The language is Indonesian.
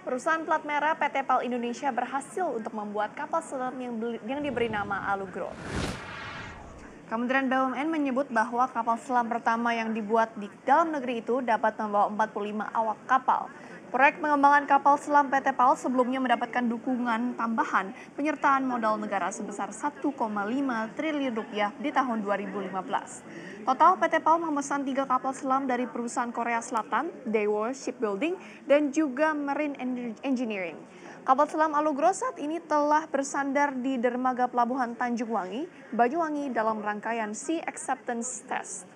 Perusahaan plat merah PT PAL Indonesia berhasil untuk membuat kapal selam yang diberi nama Alugro. Kementerian BUMN menyebut bahwa kapal selam pertama yang dibuat di dalam negeri itu dapat membawa 45 awak kapal. Proyek pengembangan kapal selam PT PAL sebelumnya mendapatkan dukungan tambahan penyertaan modal negara sebesar 1,5 triliun rupiah di tahun 2015. Total PT PAL memesan 3 kapal selam dari perusahaan Korea Selatan, Daewoo Shipbuilding, dan juga Marine Engineering. Kapal selam Alugro saat ini telah bersandar di dermaga pelabuhan Tanjung Wangi, Banyuwangi dalam rangkaian Sea Acceptance Test.